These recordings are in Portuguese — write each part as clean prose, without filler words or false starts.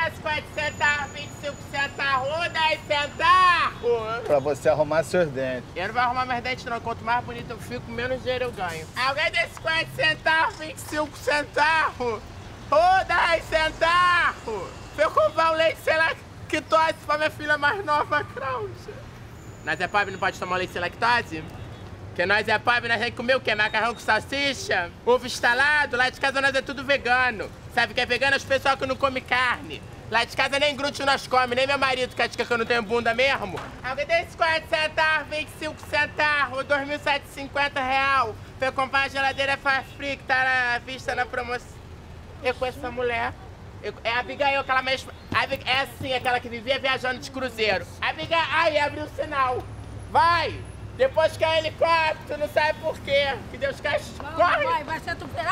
10 centavos, 25 centavos, 10 centavos. Pra você arrumar seus dentes. Eu não vou arrumar meus dentes, não. Quanto mais bonito eu fico, menos dinheiro eu ganho. Alguém tem 50 centavos, 25 centavos, 10 centavos. Pra eu comprar um leite, sei lá, que tosse pra minha filha mais nova, Cláudia. Nós é pobre, não pode tomar leite sem lactose? Porque nós é pobre, nós tem que comer o quê? Macarrão com salsicha? Ovo estalado? Lá de casa nós é tudo vegano. Sabe o que é vegano? É os pessoal que não come carne. Lá de casa nem glúten nós come, nem meu marido, que acha que eu não tenho bunda mesmo. Alguém tem 50 centavos, 25 centavos, 2.750 reais. Pra eu comprar uma geladeira Fast Free que tá na vista na promoção. Eu conheço essa mulher. É a Abigail, aquela mesma... É assim, aquela que vivia viajando de cruzeiro. Abigail, aí, abriu o sinal. Vai! Depois que é helicóptero, não sabe por quê. Que Deus castigue. Corre! Vai ser atropelada!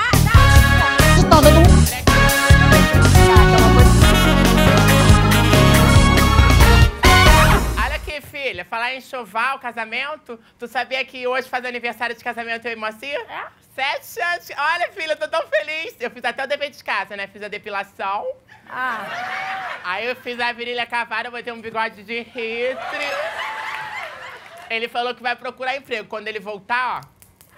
Olha aqui, filha. Falar em enxoval, casamento. Tu sabia que hoje faz aniversário de casamento eu e Moacir? É? 7 anos. Olha, filha, eu tô tão feliz. Eu fiz até o dever de casa, né? Fiz a depilação. Aí eu fiz a virilha cavada, botei um bigode de Hitler. Ele falou que vai procurar emprego. Quando ele voltar, ó...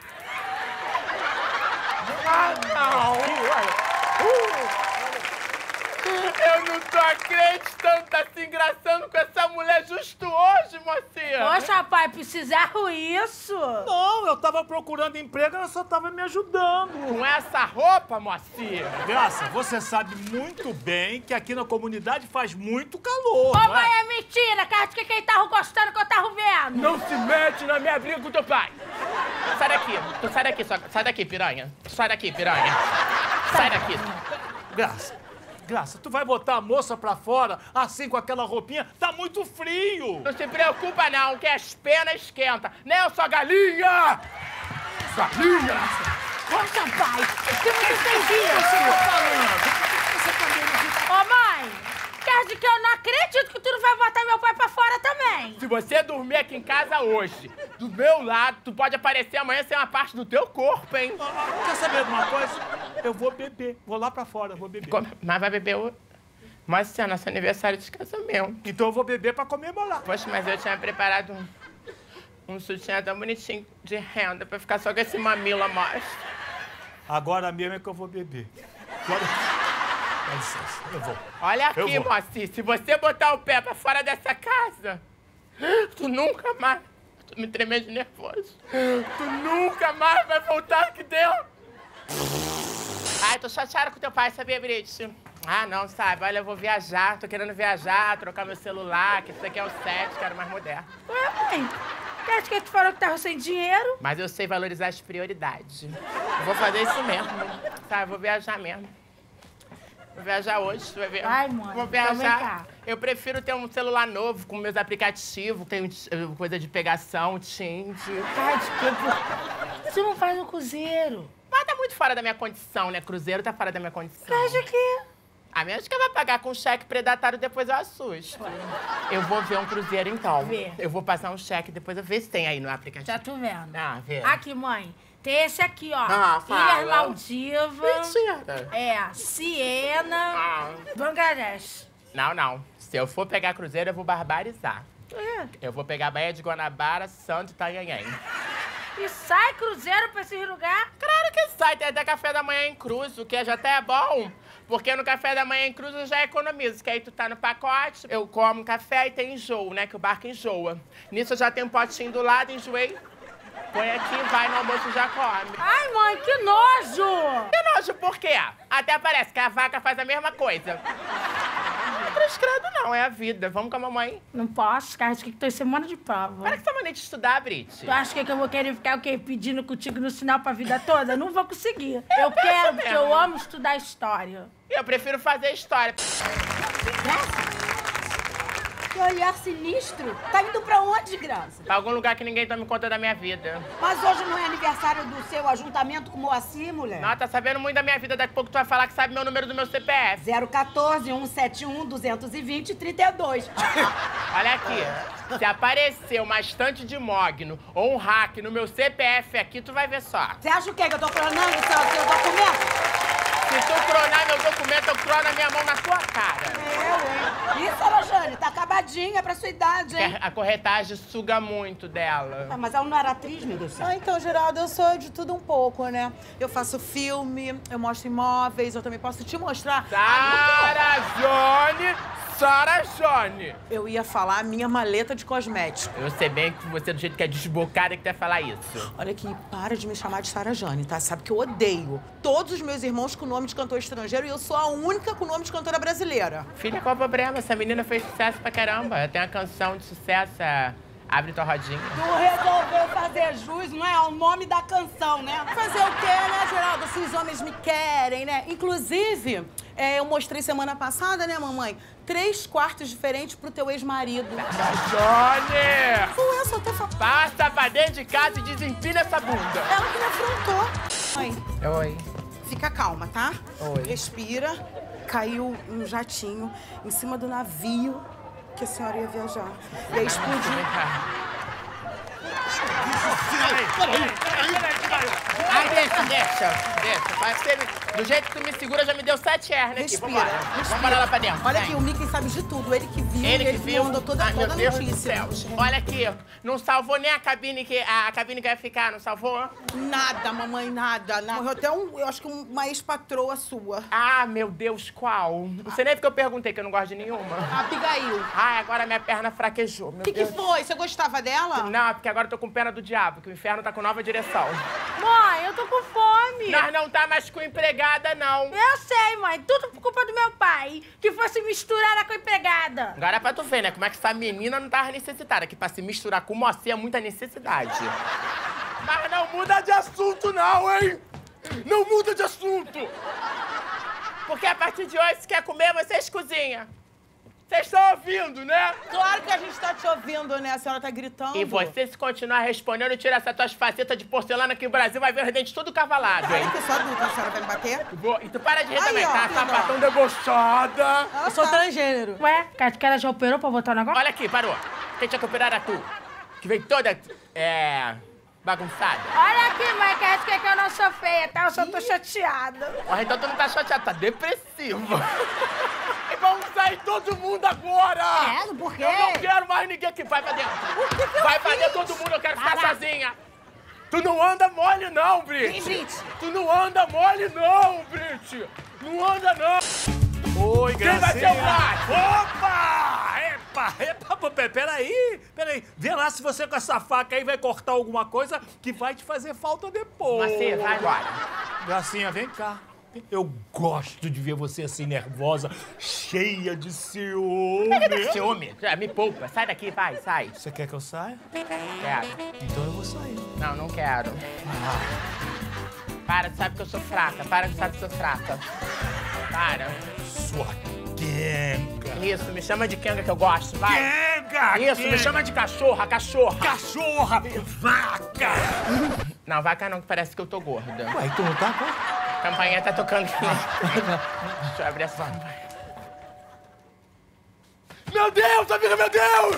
Eu não tô acreditando, tá se engraçando com essa mulher justo hoje, Moacir. Poxa, pai, precisaram isso? Não, eu tava procurando emprego, ela só tava me ajudando. Com essa roupa, Moacir? Graça, você sabe muito bem que aqui na comunidade faz muito calor, Ô, não mãe, é? é mentira, cara, de que quem tava gostando que eu tava vendo. Não se mete na minha briga com teu pai. Sai daqui, tu sai daqui, sai daqui, piranha. Sai daqui, piranha. Sai daqui. Graça, tu vai botar a moça pra fora, assim, com aquela roupinha? Tá muito frio! Não se preocupa não, que as penas esquentam. Né, sua galinha? Galinha! Poxa, pai, que você fez isso? Ô, mãe, quer dizer que eu não acredito que tu não vai botar meu pai pra fora também. Se você dormir aqui em casa hoje, do meu lado, tu pode aparecer amanhã sem uma parte do teu corpo, hein? Quer saber de uma coisa? Eu vou beber. Vou lá pra fora, vou beber. Mas vai beber o... Mas isso é nosso aniversário de casamento. Então eu vou beber pra comemorar. Poxa, mas eu tinha preparado um sutiã tão bonitinho de renda pra ficar só com esse mamilo a mostra. Agora mesmo é que eu vou beber. Dá licença, eu vou. Olha aqui, Moacir, se você botar o pé pra fora dessa casa, tu nunca mais... Tô me tremendo de nervoso. Tu nunca mais vai voltar aqui dentro. Ai, tô chateada com teu pai, sabia, Brit? Ah, não, sabe? Olha, eu vou viajar, tô querendo viajar, trocar meu celular, que isso aqui é o 7, quero mais moderno. Ué, mãe, acho que tu falou que tava sem dinheiro? Mas eu sei valorizar as prioridades. Eu vou fazer isso mesmo, sabe? Eu vou viajar mesmo. Vou viajar hoje, tu vai ver. Ai, mãe, vou então vem viajar. cá. Eu prefiro ter um celular novo, com meus aplicativos, tem coisa de pegação, Tinder. Ai, desculpa. Você não faz no cruzeiro. Mas tá muito fora da minha condição, né? Cruzeiro tá fora da minha condição. Você acha que... A menos que eu vá pagar com cheque predatário, depois eu assusto. Eu vou ver um cruzeiro, então. Vê. Eu vou passar um cheque, depois eu ver se tem aí no aplicativo. Já tô vendo. Ah, vê. Aqui, mãe. Tem esse aqui, ó. Ah, fala. Ilhas Maldivas. Mentira. É, Siena, Bangladesh. Não. Se eu for pegar cruzeiro, eu vou barbarizar. Eu vou pegar Baía de Guanabara, Santo e Itanhaém. E sai cruzeiro pra esse lugar? Claro que sai. Tem até café da manhã em cruz, o que já até é bom. Porque no café da manhã em cruz eu já economizo. Que aí tu tá no pacote, eu como café e tem enjoo, né? Que o barco enjoa. Nisso eu já tenho um potinho do lado, enjoei. Põe aqui, vai no almoço e já come. Ai, mãe, que nojo! Que nojo, por quê? Até parece que a vaca faz a mesma coisa. Não é prescredo, não, é a vida. Vamos com a mamãe. Não posso, cara, acho que tô em semana de prova. Para que essa mania de estudar, Brit. Tu acha que eu vou querer ficar o quê? Pedindo contigo no sinal pra vida toda? Não vou conseguir. Eu quero, porque eu amo estudar história. Eu prefiro fazer história. Que olhar sinistro. Tá indo pra onde, Graça? Pra algum lugar que ninguém tome conta da minha vida. Mas hoje não é aniversário do seu ajuntamento com o Moacir, mulher? Não, tá sabendo muito da minha vida. Daqui a pouco tu vai falar que sabe meu número do meu CPF. 014 171 220 32. Olha aqui. Se aparecer uma estante de mogno ou um hack no meu CPF aqui, tu vai ver só. Você acha o quê? Que eu tô clonando o seu documento? Se tu cronar meu documento, eu crono a minha mão na tua cara. É, gordinha pra sua idade, hein? A corretagem suga muito dela. Ah, mas ela não era atriz, meu Deus do céu. Ah, então, Geraldo, eu sou de tudo um pouco, né? Eu faço filme, eu mostro imóveis, eu também posso te mostrar... Sara Jone! Eu ia falar a minha maleta de cosméticos. Eu sei bem que você, do jeito que é desbocada, que quer falar isso. Olha aqui, para de me chamar de Sara Jane, tá? Sabe que eu odeio todos os meus irmãos com nome de cantor estrangeiro e eu sou a única com nome de cantora brasileira. Filha, qual o problema? Essa menina fez sucesso pra caramba. Ela tem uma canção de sucesso, Abre Tua Rodinha. Tu resolveu fazer jus, não é? Ao nome da canção, né? Fazer o quê, né, Geraldo? Se os homens me querem, né? Inclusive, eu mostrei semana passada, né, mamãe? 3 quartos diferentes pro teu ex-marido. Jone! Foi essa, eu tô falando. Passa pra dentro de casa e desempina essa bunda. Ela que me afrontou. Mãe, Oi. fica calma, tá? Oi. Respira. Caiu um jatinho em cima do navio que a senhora ia viajar. E aí explodiu. Ai, deixa. Do jeito que tu me segura, já me deu 7 hernias aqui. Respira, Vamos lá pra dentro. Olha vem. aqui, o Mickey sabe de tudo. Ele que viu, Ele que viu? mandou toda Ai, meu a Deus do notícia. céu. Olha aqui, não salvou nem a cabine que ia ficar, não salvou? Nada, mamãe, nada. Morreu até eu acho que uma ex-patroa sua. Ah, meu Deus, qual? Não sei nem porque eu perguntei, que eu não gosto de nenhuma. A Abigail. Ai, agora minha perna fraquejou, meu O que Deus. foi? Você gostava dela? Não, é porque agora eu tô com pena do diabo, que o inferno tá com nova direção. Mãe, eu tô com fome. Nós não tá mais com empregada, não. Eu sei, mãe. Tudo por culpa do meu pai. Que fosse misturar com a empregada. Agora é pra tu ver, né? Como é que essa menina não tava necessitada. Que pra se misturar com mocinha é muita necessidade. Mas não muda de assunto, não, hein? Não muda de assunto! Porque a partir de hoje, se quer comer, vocês cozinham. Vocês estão ouvindo, né? Claro que a gente tá te ouvindo, né? A senhora tá gritando. E você, se continuar respondendo, tira essas tuas facetas de porcelana que o Brasil vai ver os dentes tudo cavalado, hein? Olha que eu sou adulta, a senhora vai me bater? E tu para de rir Aí, também, ó, tá? filha. Sapatão debochada. Eu sou transgênero. Ué, que ela já operou pra botar o negócio? Olha aqui, parou. Quem tinha que operar era tu. Que veio toda, bagunçada. Olha aqui, mãe, que acho que eu não sou feia, tá? Eu só tô chateada. Ó, então tu não tá chateado, tá depressivo. E vamos sair todo mundo agora! Por quê? Eu não quero mais ninguém aqui. Vai pra dentro. Vai pra dentro todo mundo, eu quero ficar sozinha. Tu não anda mole não, Brit. Brit. Tu não anda mole não, Brit. Não anda não. Oi, Quem vai ser o pai? Opa! Epa, peraí. Vê lá se você com essa faca aí vai cortar alguma coisa que vai te fazer falta depois. Você, vai embora. Gracinha, vem cá. Eu gosto de ver você assim, nervosa, cheia de ciúme. Ciúme, me poupa. Sai daqui, vai, sai. Você quer que eu saia? Quero. Então eu vou sair. Não, não quero. Para, tu sabe que eu sou fraca. Para, tu sabe que eu sou fraca. Para. Sua quenga. Isso, me chama de Kenga que eu gosto, vai. Quenga! Isso, me chama de cachorra. Cachorra! Vaca! Não, vaca não, que parece que eu tô gorda. Ué, tu não tá com... A campainha tá tocando aqui. Deixa eu abrir essa. Meu Deus, amiga, meu Deus!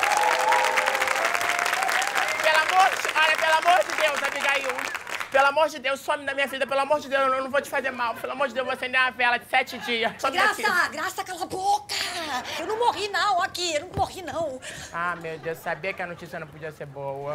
Pelo amor de Deus, Abigail. Pelo amor de Deus, some da minha vida. Pelo amor de Deus, eu não vou te fazer mal. Pelo amor de Deus, eu vou acender uma vela de 7 dias. Some daqui. Graça, cala a boca! Eu não morri, não, aqui. Eu não morri, não. Ah, meu Deus, sabia que a notícia não podia ser boa.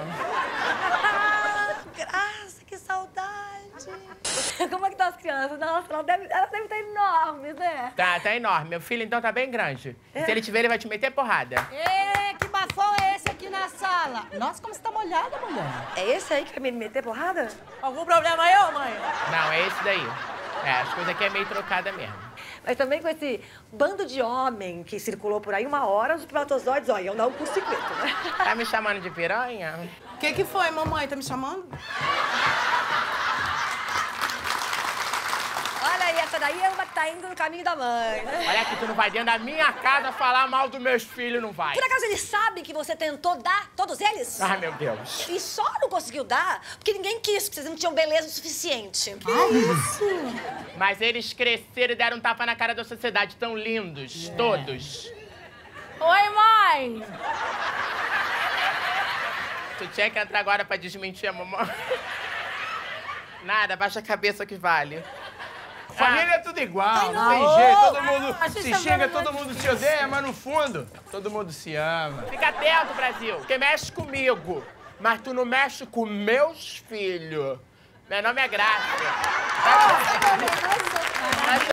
Graça, que saudade. Como é que tá as crianças? Nossa, elas devem estar enormes, né? Tá enorme. Meu filho, então, tá bem grande. Se ele te ver, ele vai te meter porrada. Ê, que bafão é esse aqui na sala? Nossa, como você tá molhada, mulher. É esse aí que vai me meter porrada? Algum problema aí, ô mãe? Não, é esse daí. As coisas aqui é meio trocada mesmo. Mas também com esse bando de homem que circulou por aí 1 hora, os espermatozoides, ó, iam dar um curso-secreto, né? Tá me chamando de piranha? O que foi, mamãe? Tá me chamando? Olha aí, essa daí é uma que tá indo no caminho da mãe, né? Olha aqui, tu não vai dentro da minha casa falar mal dos meus filhos, não vai. Por acaso eles sabem que você tentou dar todos eles? Ai, meu Deus. E só não conseguiu dar porque ninguém quis, porque vocês não tinham beleza o suficiente. Mas eles cresceram e deram um tapa na cara da sociedade. Tão lindos, todos. Oi, mãe. Tu tinha que entrar agora pra desmentir a mamãe. Nada, baixa a cabeça que vale. Família é tudo igual, não tem não. jeito. Todo mundo acho se isso xinga, muito todo mundo se odeia, mas no fundo, todo mundo se ama. Fica atento, Brasil, porque mexe comigo, mas tu não mexe com meus filhos. Meu nome é Graça.